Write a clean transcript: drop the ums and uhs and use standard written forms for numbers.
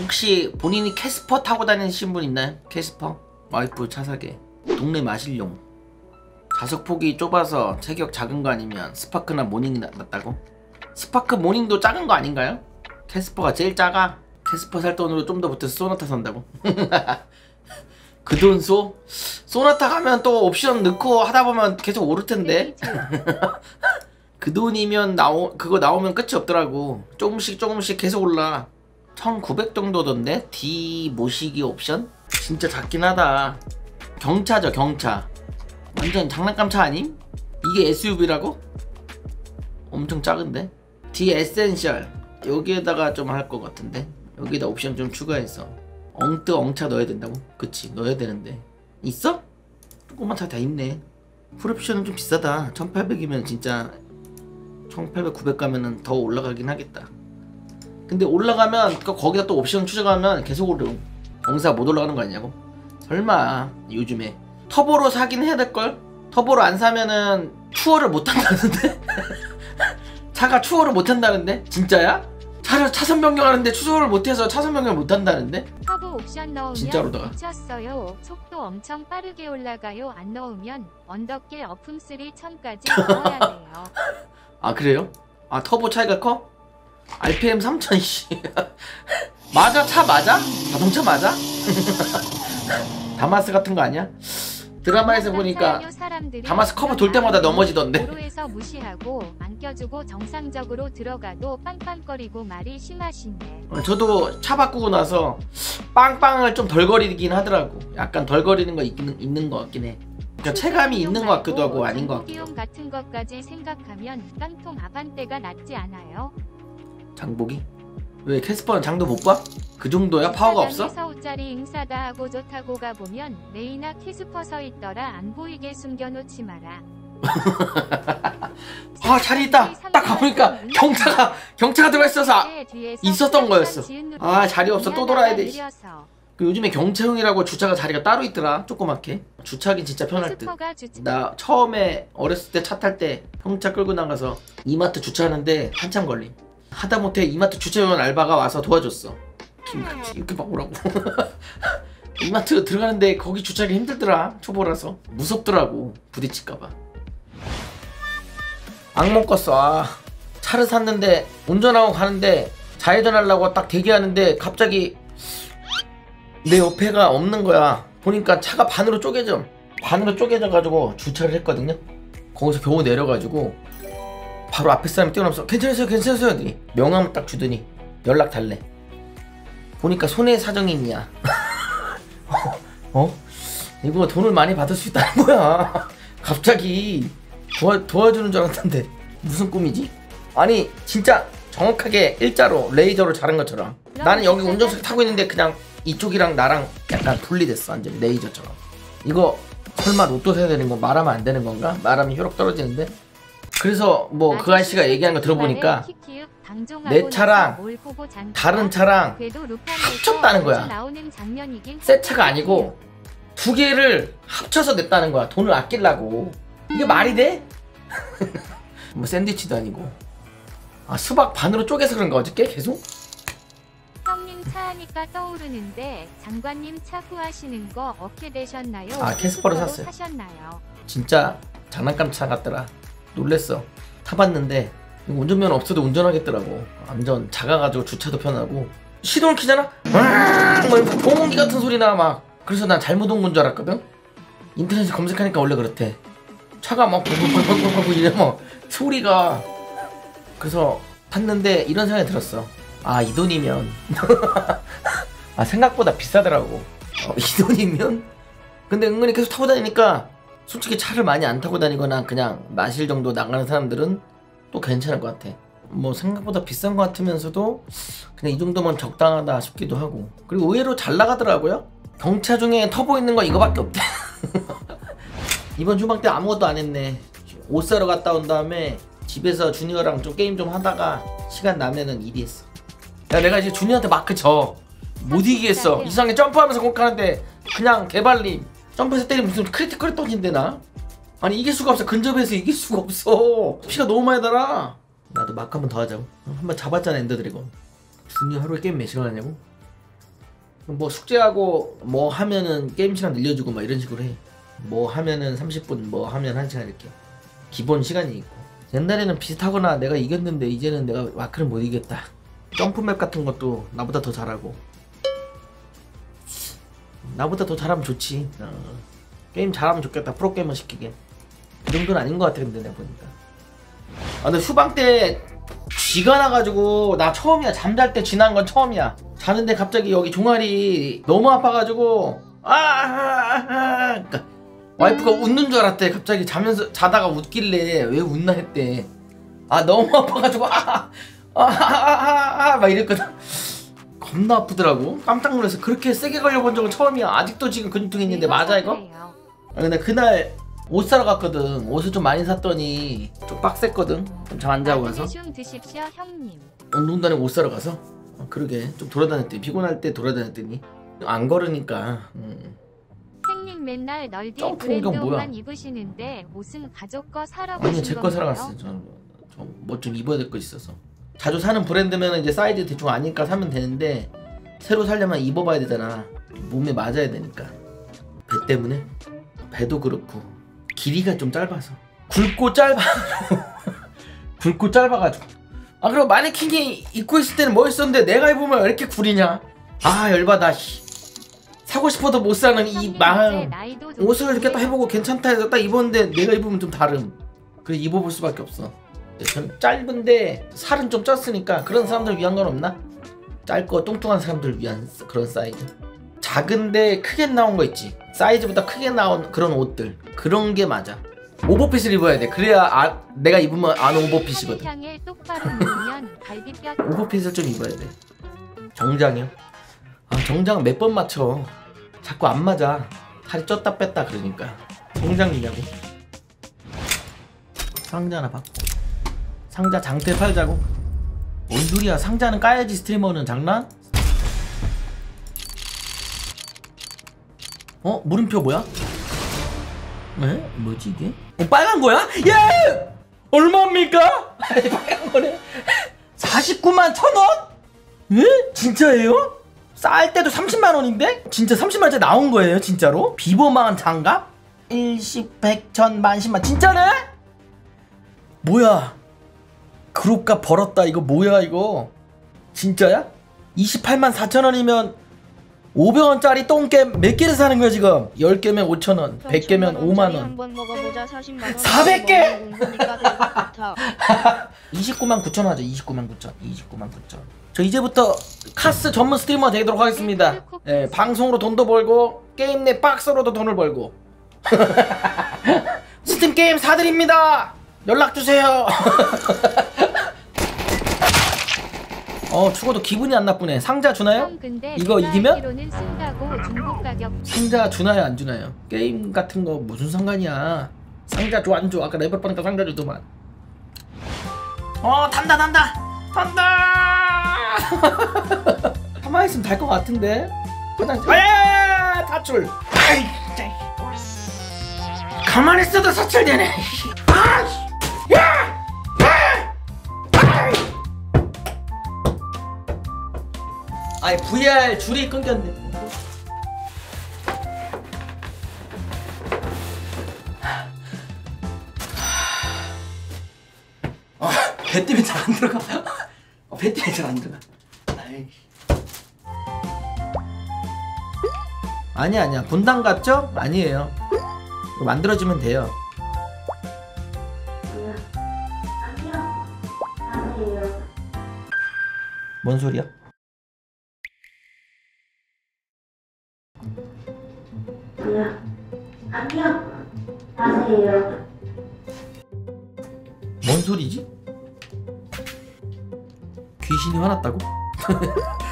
혹시 본인이 캐스퍼 타고 다니신 분 있나요? 캐스퍼? 와이프 차 사게. 동네 마실용. 좌석폭이 좁아서 체격 작은 거 아니면 스파크나 모닝이 낫다고? 스파크 모닝도 작은 거 아닌가요? 캐스퍼가 제일 작아. 캐스퍼 살 돈으로 좀 더 붙여서 소나타 산다고? 그 돈 쏘? 소나타 가면 또 옵션 넣고 하다 보면 계속 오를 텐데. 그 돈이면 그거 나오면 끝이 없더라고. 조금씩 계속 올라. 1900 정도던데? D 모시기 옵션? 진짜 작긴 하다. 경차죠, 경차. 완전 장난감 차 아님? 이게 SUV라고? 엄청 작은데? D 에센셜. 여기에다가 좀 할 것 같은데? 여기다 옵션 좀 추가해서 엉차 넣어야 된다고? 그치, 넣어야 되는데. 있어? 조그만 차 다 있네. 풀옵션은 좀 비싸다. 1800이면 진짜 1800, 900 가면은 더 올라가긴 하겠다. 근데 올라가면 거기다 또 옵션 추가하면 계속 오르. 엉사 못 올라가는 거 아니냐고? 설마 요즘에 터보로 사긴 해야 될걸? 터보로 안 사면은 추월을 못 한다는데? 차가 추월을 못 한다는데? 진짜야? 차선 변경하는데 추월을 못해서 차선 변경을 못 한다는데? 터보 옵션 넣으면 진짜로다가 미쳤어요. 속도 엄청 빠르게 올라가요. 안 넣으면 언덕길 어품쓰리 1000까지 넣어야 돼요. 아 그래요? 아 터보 차이가 커? RPM 3000 씨. 맞아? 차 맞아? 자동차 맞아? 다마스 같은 거 아니야? 드라마에서 보니까 다마스 커브 돌 때마다 넘어지던데. 도로에서 무시하고 안 껴주고 정상적으로 들어가도 빵빵거리고 말이 심하시네. 저도 차 바꾸고 나서 빵빵을 좀 덜 거리긴 하더라고. 약간 덜 거리는 거 있는 거 같긴 해. 그러니까 체감이 있는 것 같기도 하고 아닌 것 같기도 하고. 같은 것까지 생각하면 깡통 아반떼가 낫지 않아요? 장보기? 왜 캐스퍼는 장도 못 봐? 그 정도야? 파워가 없어? 5짜리 응사다 하고 좋다고 가보면 레이나 캐스퍼 서 있더라. 안 보이게 숨겨놓지 마라. 아 자리 있다. 딱 가보니까 경차가 들어가 있어서 있었던 거였어. 아 자리 없어. 또 돌아야 돼. 그 요즘에 경차용이라고 주차가 자리가 따로 있더라. 조그맣게. 주차하긴 진짜 편할 듯. 나 처음에 어렸을 때 차 탈 때 형차 끌고 나가서 이마트 주차하는데 한참 걸림. 하다못해 이마트 주차용 알바가 와서 도와줬어. 김같이 이렇게 막 오라고. 이마트 들어가는데 거기 주차하기 힘들더라. 초보라서 무섭더라고. 부딪힐까봐. 악몽 꿨어. 아, 차를 샀는데 운전하고 가는데 좌회전하려고 딱 대기하는데 갑자기 내 옆에가 없는 거야. 보니까 차가 반으로 쪼개져 가지고 주차를 했거든요. 거기서 겨우 내려가지고 바로 앞에 사람이 뛰어나면서 괜찮으세요 하더니 명함을 딱 주더니 연락 달래. 보니까 손해 사정인이야. 이거 돈을 많이 받을 수 있다는 거야. 갑자기 도와주는 줄 알았는데 무슨 꿈이지? 아니 진짜 정확하게 일자로 레이저로 자른 것처럼. 나는 여기 운전석에 타고 있는데 그냥 이쪽이랑 나랑 약간 분리됐어. 완전 레이저처럼. 이거 설마 로또 사야 되는 거 말하면 안 되는 건가? 말하면 효력 떨어지는데? 그래서 뭐 그 아저씨가 얘기한 거 들어보니까 내 차랑 다른 차랑 합쳤다는 거야. 새 차가 아니고 두 개를 합쳐서 냈다는 거야. 돈을 아끼려고. 이게 말이 돼? 뭐 샌드위치도 아니고. 아 수박 반으로 쪼개서 그런가 어저께 계속? 형님 차 하니까 떠오르는데 장관님 차 구하시는 거 어떻게 되셨나요? 아 캐스퍼를 샀어요. 사셨나요? 진짜 장난감 차 같더라. 놀랬어. 타봤는데 운전면허 없어도 운전하겠더라고. 완전 작아가지고 주차도 편하고. 시동을 키잖아? 막 보온기 같은 소리나 막. 그래서 난 잘못 온 건 줄 알았거든? 인터넷에 검색하니까 원래 그렇대. 차가 막 펄펄펄펄펄 이래 막 소리가. 그래서 탔는데 이런 생각이 들었어. 아 이 돈이면 아 생각보다 비싸더라고. 이 돈이면? 근데 은근히 계속 타고 다니니까 솔직히 차를 많이 안 타고 다니거나 그냥 마실 정도 나가는 사람들은 또 괜찮을 것 같아. 뭐 생각보다 비싼 것 같으면서도 그냥 이 정도면 적당하다 싶기도 하고. 그리고 의외로 잘 나가더라고요. 경차 중에 터보 있는 거 이거밖에 없대. 이번 휴방 때 아무것도 안 했네. 옷 사러 갔다 온 다음에 집에서 주니어랑 좀 게임 좀 하다가 시간 나면은 일이 했어. 야 내가 이제 주니어한테 마크 져. 못 이기겠어. 이상하게 점프하면서 공격하는데 그냥 개발림. 점프해서 때리면 무슨 크리티컬이 떠진대 나? 아니 이길 수가 없어. 근접해서 이길 수가 없어. 피가 너무 많이 달아. 나도 마크 한 번 더 하자고. 한 번 잡았잖아 엔더 드래곤. 주니어 하루에 게임 몇 시간 하냐고? 뭐 숙제하고 뭐 하면은 게임 시간 늘려주고 막 이런 식으로 해. 뭐 하면은 30분, 뭐 하면 1시간 이렇게 기본 시간이 있고. 옛날에는 비슷하거나 내가 이겼는데 이제는 내가 마크를 못 이겼다. 점프맵 같은 것도 나보다 더 잘하고. 나보다 더 잘하면 좋지. 게임 잘하면 좋겠다. 프로게이머 시키게. 그 정도는 아닌 것 같아 근데 내가 보니까. 근데 후방 때 쥐가 나가지고 나 처음이야. 잠잘 때 쥐 난 건 처음이야. 자는데 갑자기 여기 종아리 너무 아파가지고 그러니까 와이프가 웃는 줄 알았대. 갑자기 자다가 웃길래 왜 웃나 했대. 너무 아파가지고 막 이랬거든. 겁나 아프더라고. 깜짝 놀라서. 그렇게 세게 걸려본 적은 처음이야. 아직도 지금 근육통이 있는데 맞아 이거? 근데 그날 옷 사러 갔거든. 옷을 좀 많이 샀더니 좀 빡셌거든. 좀 잠 안 자고 가서. 좀 드십시오 형님. 운동단에 옷 사러 가서. 그러게 좀 돌아다녔더니 피곤할 때 돌아다녔더니 안 걸으니까. 형님 맨날 널디 점프 브랜드 운동 뭐야? 옷만 입으시는데 옷은 가족 거 사러 아니 가신 제 거 건가요? 사러 갔어. 뭐 좀 입어야 될 거 있어서. 자주 사는 브랜드면 이제 사이즈 대충 아니까 사면 되는데 새로 살려면 입어봐야 되잖아. 몸에 맞아야 되니까. 배 때문에? 배도 그렇고 길이가 좀 짧아서. 굵고 짧아가지고. 그리고 마네킹이 입고 있을 때는 멋있었는데 내가 입으면 왜 이렇게 구리냐. 열받아. 사고 싶어도 못 사는 이 마음. 옷을 이렇게 딱 해보고 괜찮다 해서 딱 입었는데 내가 입으면 좀 다름. 그래 입어볼 수밖에 없어. 전 짧은데 살은 좀 쪘으니까 그런 사람들 위한 건 없나? 짧고 뚱뚱한 사람들 위한 그런 사이즈. 작은데 크게 나온 거 있지. 사이즈보다 크게 나온 그런 옷들. 그런 게 맞아. 오버핏을 입어야 돼. 그래야 내가 입으면 안 오버핏이거든. 오버핏을 좀 입어야 돼. 정장이요? 정장 몇 번 맞춰. 자꾸 안 맞아. 살이 쪘다 뺐다 그러니까. 정장이냐고. 상자 하나 받고. 상자 장대 팔자고. 뭔 소리야. 상자는 까야지 스트리머는. 장난? 물음표 뭐야? 에? 뭐지 이게? 빨간 거야? 예! 얼마입니까? 빨간 거네. 49만 1,000원? 에? 진짜예요? 쌀 때도 30만 원인데? 진짜 30만원짜리 나온 거예요 진짜로? 비보망한 장갑? 10, 100, 1000, 10,000, 10만 진짜네? 뭐야? 그룹값 벌었다. 이거 뭐야 이거? 진짜야? 28만 4천원이면 500원짜리 똥겜 몇 개를 사는 거야 지금? 10개면 5천원, 100개면 5만원. 한번 먹어보자. 40만원 400개! 29만 9천 하죠. 29만 9천. 29만 9천. 저 이제부터 카스 전문 스트리머 되도록 하겠습니다. 방송으로 돈도 벌고 게임 내 박스로도 돈을 벌고. 스팀 게임 사드립니다. 연락주세요. 죽어도 기분이 안 나쁘네. 상자 주나요? 이거 이기면? 상자 주나요 안 주나요? 게임 같은 거 무슨 상관이야. 상자 줘 안 줘? 아까 레벨 빠니까 상자 주더만. 단다. 가만히 있으면 달 것 같은데. 화장실. 탈출. 가만히 있어도 사출되네. VR 줄이 끊겼네. 배 때문에 잘 안 들어가. 배 때문에 잘 안 들어가. 아니야. 분당 같죠? 아니에요. 이거 만들어주면 돼요. 뭔 소리야? 안녕. 하세요. 뭔 소리지? 귀신이 화났다고?